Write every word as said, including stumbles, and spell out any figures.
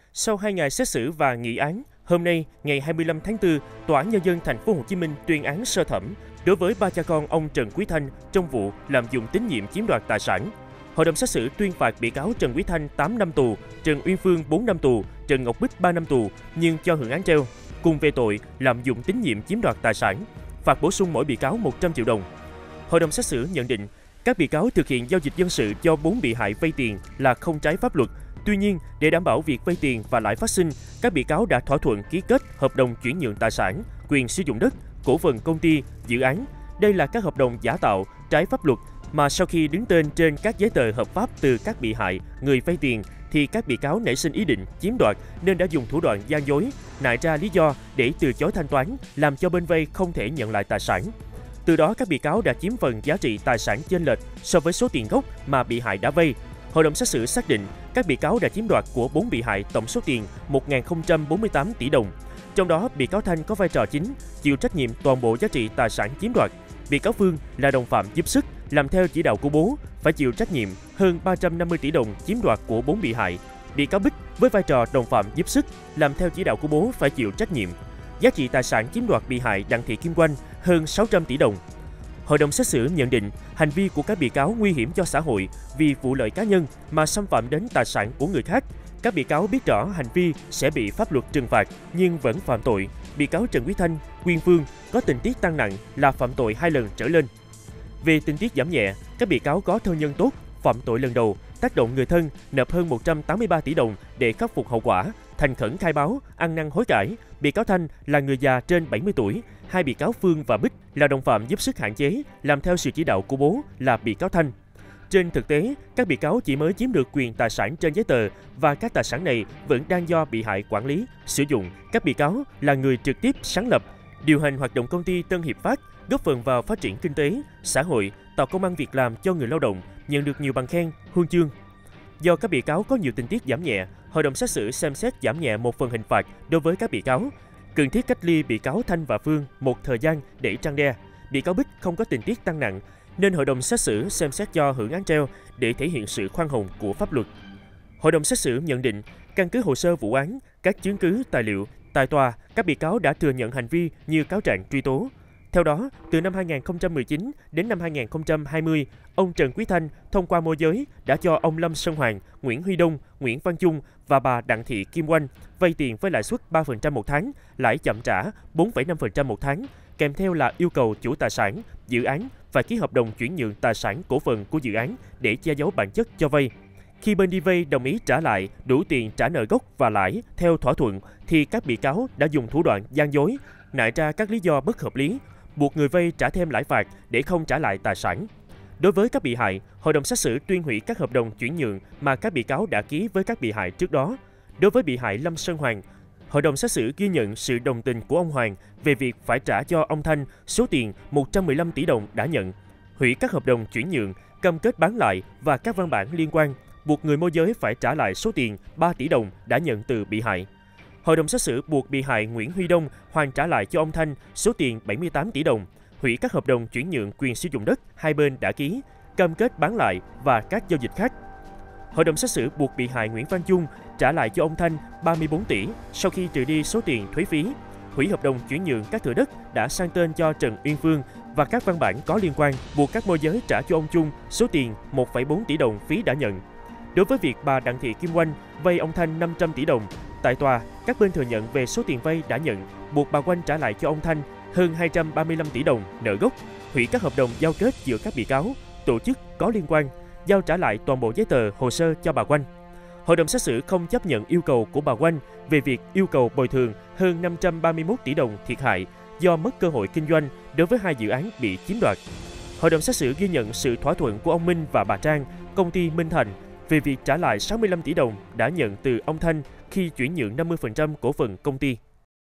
Sau hai ngày xét xử và nghị án, hôm nay, ngày hai mươi lăm tháng tư, Tòa án Nhân dân Thành phố Hồ Chí Minh tuyên án sơ thẩm đối với ba cha con ông Trần Quý Thanh trong vụ lạm dụng tín nhiệm chiếm đoạt tài sản. Hội đồng xét xử tuyên phạt bị cáo Trần Quý Thanh tám năm tù, Trần Uyên Phương bốn năm tù, Trần Ngọc Bích ba năm tù nhưng cho hưởng án treo, cùng về tội lạm dụng tín nhiệm chiếm đoạt tài sản, phạt bổ sung mỗi bị cáo một trăm triệu đồng. Hội đồng xét xử nhận định các bị cáo thực hiện giao dịch dân sự cho bốn bị hại vay tiền là không trái pháp luật. Tuy nhiên, để đảm bảo việc vay tiền và lãi phát sinh, các bị cáo đã thỏa thuận ký kết hợp đồng chuyển nhượng tài sản, quyền sử dụng đất, cổ phần công ty, dự án. Đây là các hợp đồng giả tạo, trái pháp luật mà sau khi đứng tên trên các giấy tờ hợp pháp từ các bị hại, người vay tiền, thì các bị cáo nảy sinh ý định chiếm đoạt nên đã dùng thủ đoạn gian dối, nại ra lý do để từ chối thanh toán, làm cho bên vay không thể nhận lại tài sản. Từ đó, các bị cáo đã chiếm phần giá trị tài sản chênh lệch so với số tiền gốc mà bị hại đã vay. Hội đồng xét xử xác định các bị cáo đã chiếm đoạt của bốn bị hại tổng số tiền một nghìn không trăm bốn mươi tám tỷ đồng. Trong đó, bị cáo Thanh có vai trò chính, chịu trách nhiệm toàn bộ giá trị tài sản chiếm đoạt. Bị cáo Phương là đồng phạm giúp sức, làm theo chỉ đạo của bố, phải chịu trách nhiệm hơn ba trăm năm mươi tỷ đồng chiếm đoạt của bốn bị hại. Bị cáo Bích với vai trò đồng phạm giúp sức, làm theo chỉ đạo của bố, phải chịu trách nhiệm. Giá trị tài sản chiếm đoạt bị hại Đặng Thị Kim Oanh hơn sáu trăm tỷ đồng. Hội đồng xét xử nhận định hành vi của các bị cáo nguy hiểm cho xã hội vì vụ lợi cá nhân mà xâm phạm đến tài sản của người khác. Các bị cáo biết rõ hành vi sẽ bị pháp luật trừng phạt nhưng vẫn phạm tội. Bị cáo Trần Quý Thanh, Uyên Phương có tình tiết tăng nặng là phạm tội hai lần trở lên. Về tình tiết giảm nhẹ, các bị cáo có thân nhân tốt, phạm tội lần đầu, tác động người thân, nộp hơn một trăm tám mươi ba tỷ đồng để khắc phục hậu quả, thành khẩn khai báo, ăn năn hối cải. Bị cáo Thanh là người già trên bảy mươi tuổi, hai bị cáo Phương và Bích là đồng phạm giúp sức hạn chế, làm theo sự chỉ đạo của bố là bị cáo Thanh. Trên thực tế, các bị cáo chỉ mới chiếm được quyền tài sản trên giấy tờ và các tài sản này vẫn đang do bị hại quản lý, sử dụng. Các bị cáo là người trực tiếp sáng lập, điều hành hoạt động công ty Tân Hiệp Phát, góp phần vào phát triển kinh tế, xã hội, tạo công ăn việc làm cho người lao động, nhận được nhiều bằng khen, huân chương. Do các bị cáo có nhiều tình tiết giảm nhẹ, Hội đồng xét xử xem xét giảm nhẹ một phần hình phạt đối với các bị cáo. Cần thiết cách ly bị cáo Thanh và Phương một thời gian để răn đe. Bị cáo Bích không có tình tiết tăng nặng, nên Hội đồng xét xử xem xét cho hưởng án treo để thể hiện sự khoan hồng của pháp luật. Hội đồng xét xử nhận định, căn cứ hồ sơ vụ án, các chứng cứ, tài liệu, tại tòa, các bị cáo đã thừa nhận hành vi như cáo trạng truy tố. Theo đó, từ năm hai nghìn không trăm mười chín đến năm hai nghìn không trăm hai mươi, ông Trần Quý Thanh thông qua môi giới đã cho ông Lâm Sơn Hoàng, Nguyễn Huy Đông, Nguyễn Văn Trung và bà Đặng Thị Kim Oanh vay tiền với lãi suất ba phần trăm một tháng, lãi chậm trả bốn phẩy năm phần trăm một tháng, kèm theo là yêu cầu chủ tài sản, dự án phải ký hợp đồng chuyển nhượng tài sản cổ phần của dự án để che giấu bản chất cho vay. Khi bên đi vay đồng ý trả lại đủ tiền trả nợ gốc và lãi theo thỏa thuận, thì các bị cáo đã dùng thủ đoạn gian dối, nại ra các lý do bất hợp lý, buộc người vay trả thêm lãi phạt để không trả lại tài sản. Đối với các bị hại, Hội đồng xét xử tuyên hủy các hợp đồng chuyển nhượng mà các bị cáo đã ký với các bị hại trước đó. Đối với bị hại Lâm Sơn Hoàng, Hội đồng xét xử ghi nhận sự đồng tình của ông Hoàng về việc phải trả cho ông Thanh số tiền một trăm mười lăm tỷ đồng đã nhận, hủy các hợp đồng chuyển nhượng, cam kết bán lại và các văn bản liên quan, buộc người môi giới phải trả lại số tiền ba tỷ đồng đã nhận từ bị hại. Hội đồng xét xử buộc bị hại Nguyễn Huy Đông hoàn trả lại cho ông Thanh số tiền bảy mươi tám tỷ đồng, hủy các hợp đồng chuyển nhượng quyền sử dụng đất hai bên đã ký, cam kết bán lại và các giao dịch khác. Hội đồng xét xử buộc bị hại Nguyễn Văn Trung trả lại cho ông Thanh ba mươi bốn tỷ sau khi trừ đi số tiền thuế phí, hủy hợp đồng chuyển nhượng các thửa đất đã sang tên cho Trần Uyên Phương và các văn bản có liên quan, buộc các môi giới trả cho ông Trung số tiền một phẩy bốn tỷ đồng phí đã nhận. Đối với việc bà Đặng Thị Kim Oanh vay ông Thanh năm trăm tỷ đồng, tại tòa, các bên thừa nhận về số tiền vay đã nhận, buộc bà Oanh trả lại cho ông Thanh hơn hai trăm ba mươi lăm tỷ đồng nợ gốc, hủy các hợp đồng giao kết giữa các bị cáo, tổ chức có liên quan, giao trả lại toàn bộ giấy tờ, hồ sơ cho bà Oanh. Hội đồng xét xử không chấp nhận yêu cầu của bà Oanh về việc yêu cầu bồi thường hơn năm trăm ba mươi mốt tỷ đồng thiệt hại do mất cơ hội kinh doanh đối với hai dự án bị chiếm đoạt. Hội đồng xét xử ghi nhận sự thỏa thuận của ông Minh và bà Trang, công ty Minh Thành, về việc trả lại sáu mươi lăm tỷ đồng đã nhận từ ông Thanh khi chuyển nhượng năm mươi phần trăm cổ phần công ty.